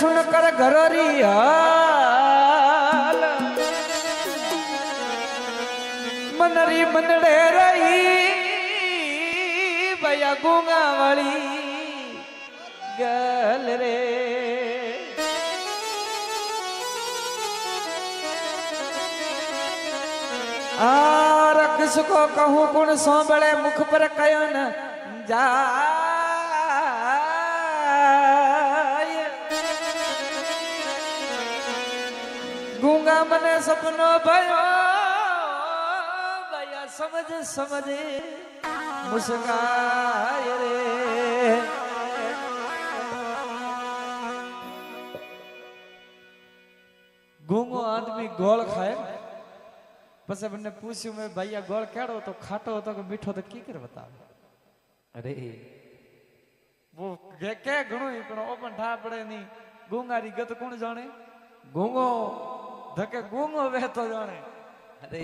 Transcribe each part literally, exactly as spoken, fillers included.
सुन कर घरोरी हाल मनरी मनड़े रही भैया गूंगा वाली गल रे आर किसको कहूँ कुण सोबड़े मुख पर कयो न जाय गूंगा मने सपनो भयो भैया समझ समझ मुस्काय रे गूंगो आदमी गोल खाए पसे मैंने पूछ्યું मैं भैया गोल केड़ो तो खाटो तो कि मीठो तो की कर बता अरे वो के के घणो ही पण ओपन ठा पड़े नहीं गूंगारी गत कौन जाने गूंगो धके गूंगो वे तो जाने अरे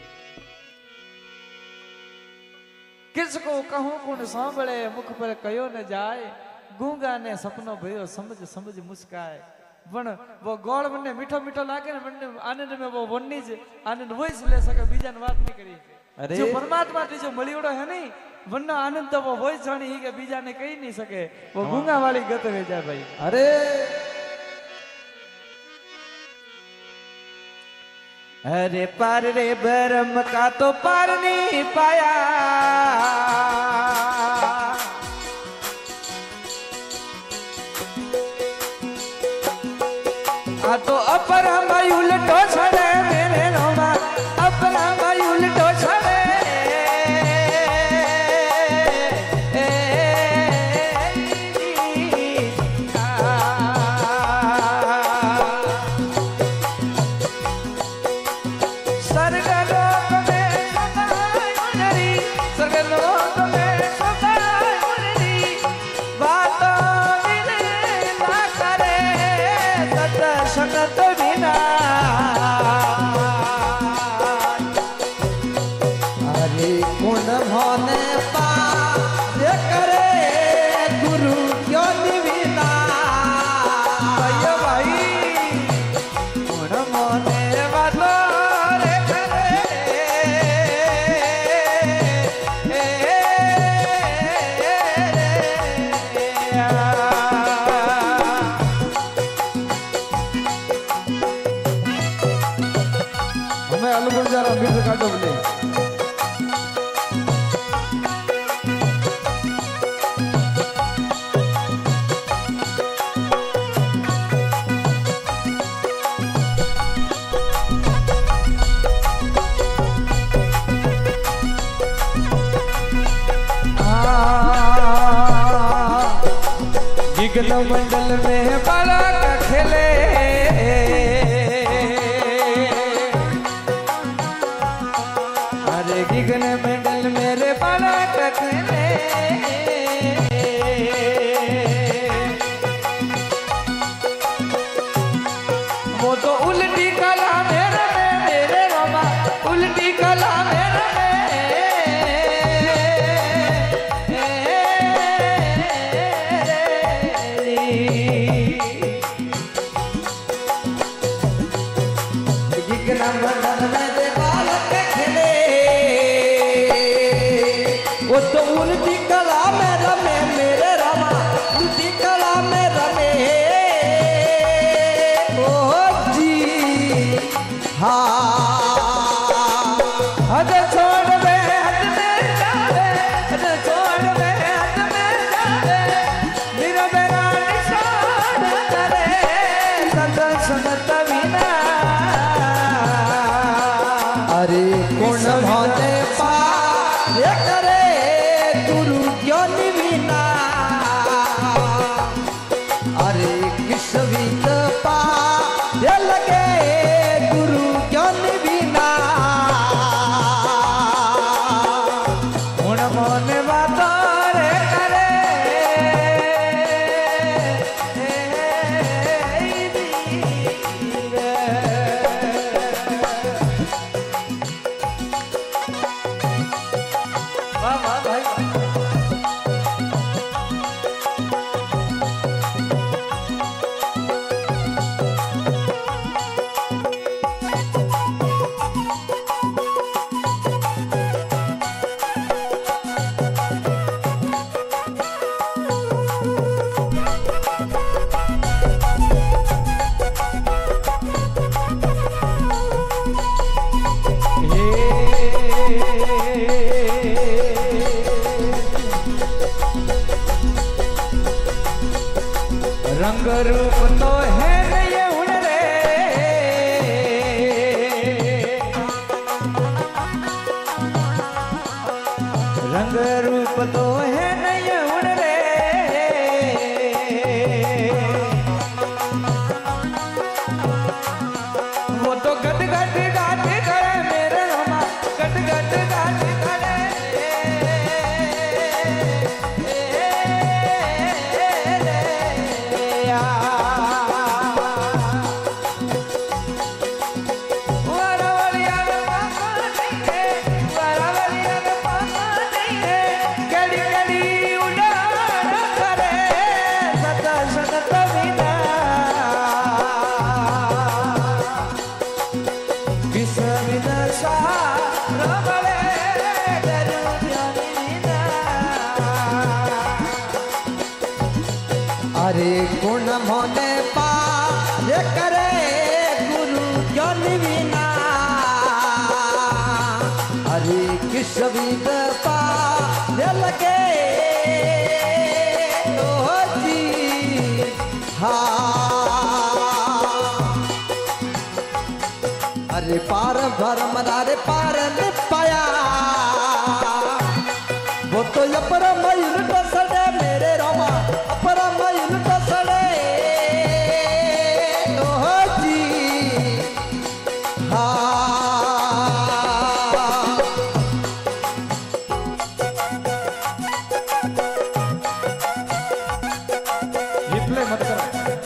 किसको कहूं कौन सांभळे मुख पर कयो न जाए गूंगा ने सपनो भयो समझ समझ मुस्काए पण वो गोल मने मीठो मीठो लागे ने मने आनंद में वो वन्नी ज आनंद वोइस ले सके बीजा ने बात नहीं करी अरे जो परमात्मा थी जो मळीओड़ो है नहीं वन्ना आनंद तो वो वोइस जानी ही के बीजा ने कही नहीं सके वो गूंगा वाली गत वे जाए भाई अरे अरे पार रे बरम का तो पार नहीं पाया आ तो अपर हम उल्टो छड़े मेरे रोमा अपर हम उल्टो छड़े स्वर्ग लोक में सुखाई स्वर्ग लोक में सुखाई बातों मिले ना करे सत संगत बिना अरे कौन होने पार करे गुरु क्यों निविना भैया भाई कौन होने वालो रे करे ए, हमें अलगुण जरा मित्र काटो बोले गिगन मंडल में बड़ा खेले अरे गिगन मंडल मेरे बड़ा खेले वो तो उल्टी कला मेरे में मेरे रोमा उल्टी कला मेरे वो तो उल्टी कला में रमे मेरे रमा उल्टी कला में रमे ओ जी हाँ हद छोड़ में हद में जावे हद छोड़ में हद में जावे मेरा मेरा निशान करे सदा समत बिना अरे कौन भाने पा ये करे गुरु क्यों निविना अरे किस वित पा ये लगे गुरु क्यों निविना उन मन बातों रे करे वाह वाह भाई रंग रूप तो है नहीं उड़ रे, रंग रूप तो है नहीं उड़ रे, वो तो गट गट गाट करे मेरे रोमा, गट गट गाट करे अरे गुण मोने पा ये करे गुरु ज्ञान विना, अरे किस विद पा ये लगे ओ जी हाँ। अरे पार भरम रे पार न पाया, वो तो अपर मयूर टसड़े मेरे रोमा, अपर मयूर टसड़े ओ जी हाँ। रिप्ले मत करो।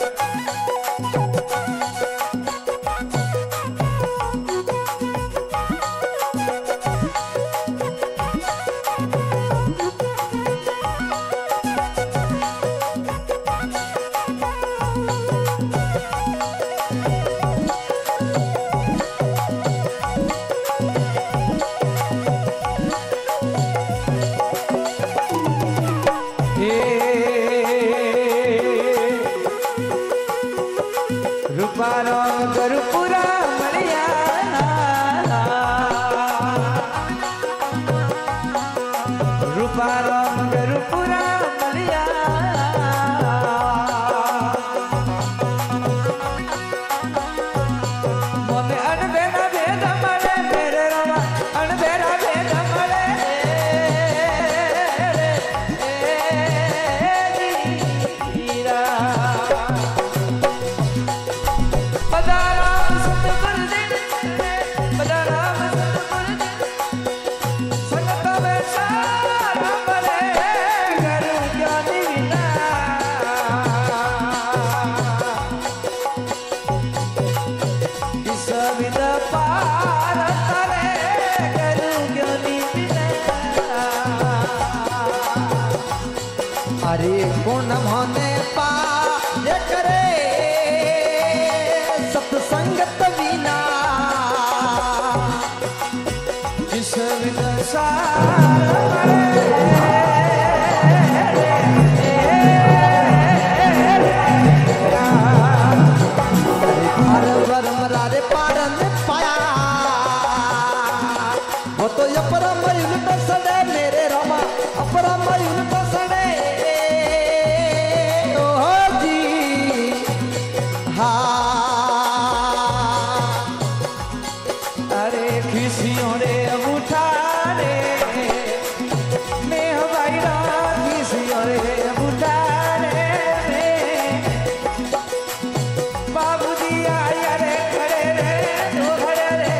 रूपारो गरुपुरा मणिया, रूपारो गरुपुरा मणिया, मोने अनबेरा भेद मरे मेरे रोमा, अनबेरा भेद मरे अरे गुण मोने पा ये करे सत्संगत विना, जिस विदशा पार भरम रे पार न पाया, वो तो अपर मयूर टसड़े मेरे रोमा, अपर मयूर टसड़े अरे खिसियों रे उठा रे मैं हवाई रात, खिसियों रे उठा रे बाबू जी आया रे खड़े रे दो खड़े रे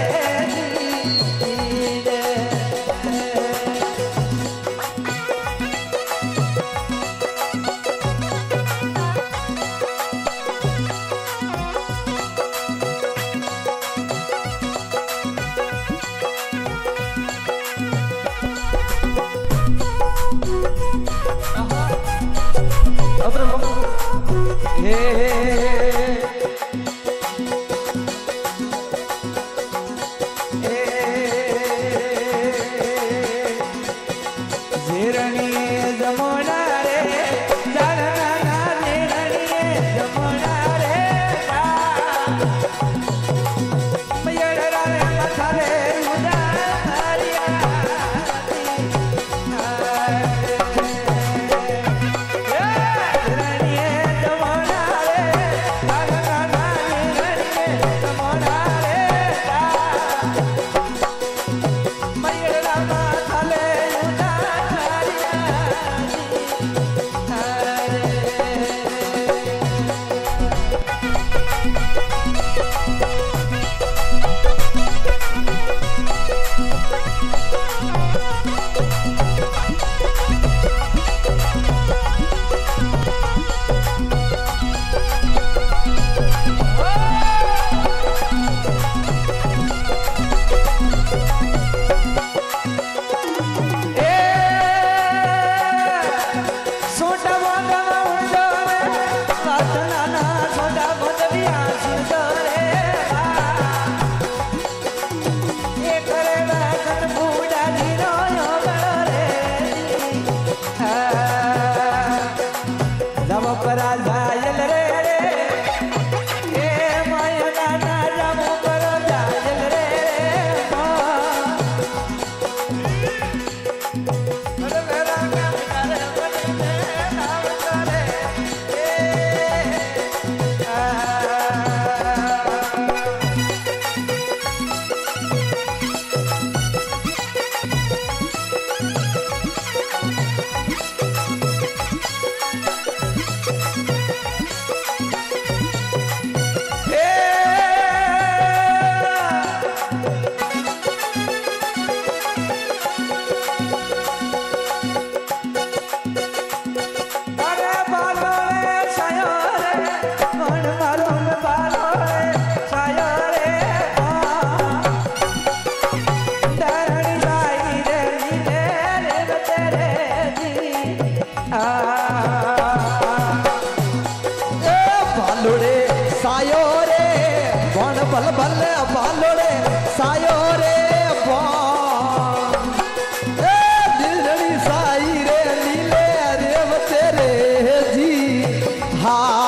ए बालोड़े सायो रे बन बल बल बालोड़े सायो रे बन ए दिलड़ी साई रे नीले रे तेरे जी हाँ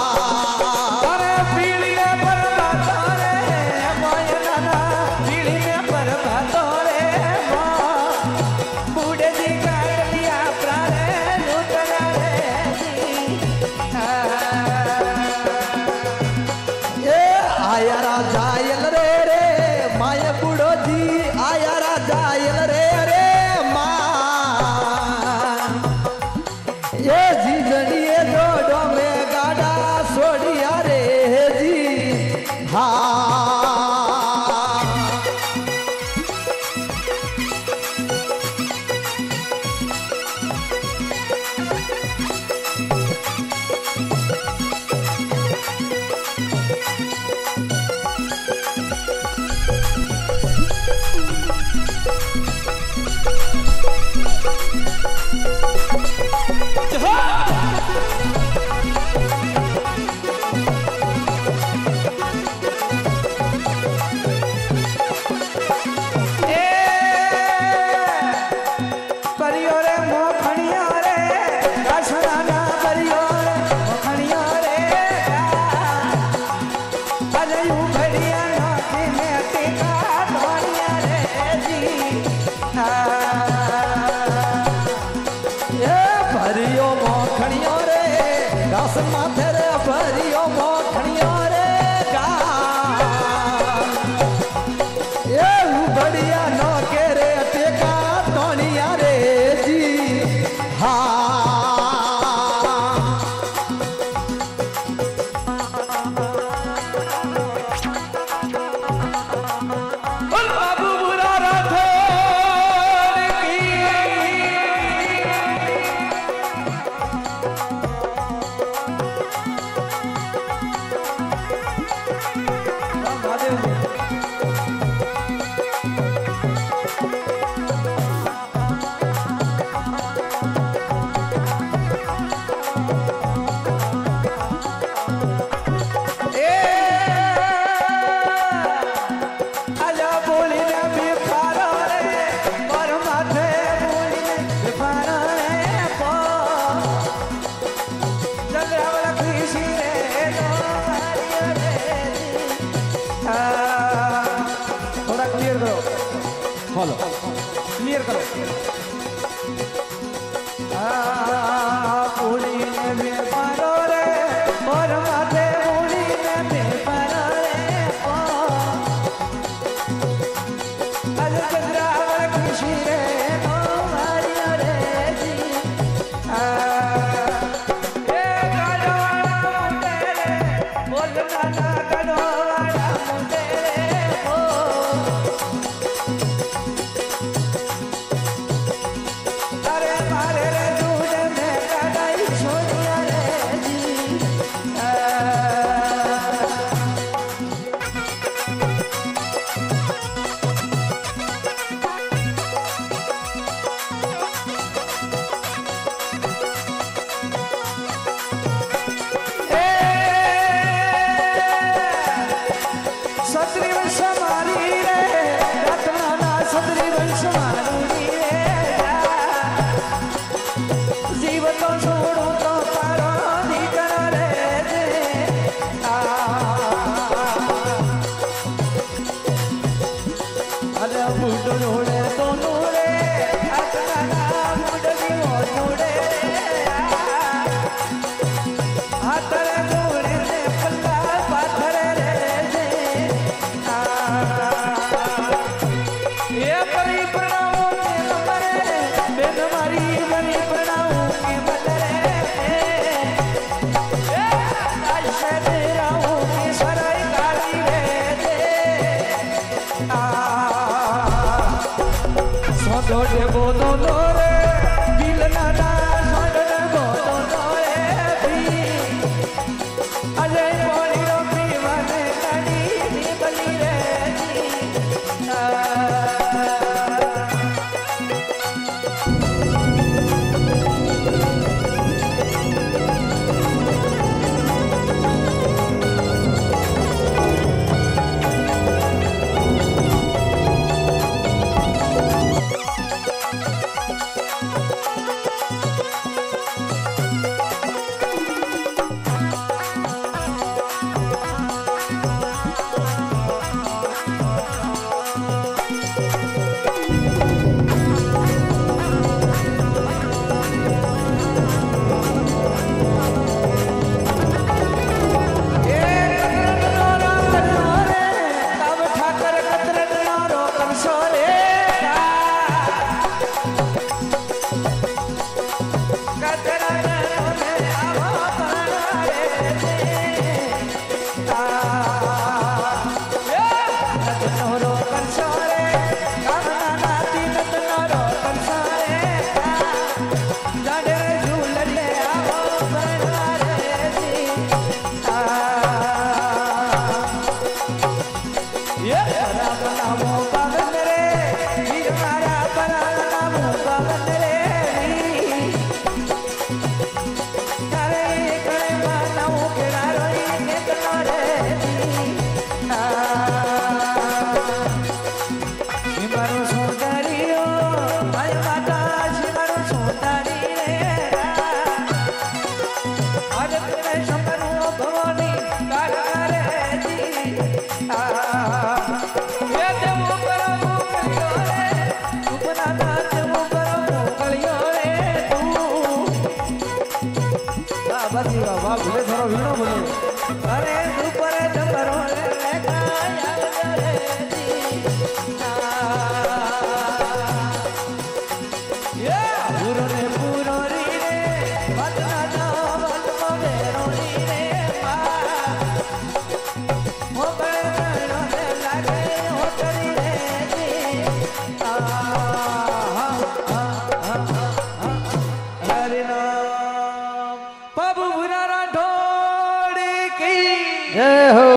माथे रे भरियो मोखणियो रे गा ए बढ़िया नो के रे टेका तोनिया रे जी हाँ बाबू बुरा राठौर फॉलो क्लियर करो पूरी में पारो रे और माथे पूरी में पारो रे आज चंद्रा खुशी रे तुम्हारी रे जी ए गाड़वाड़ा तेरे बोल गाना गाड़वाड़ा तेरे ओ जीव तो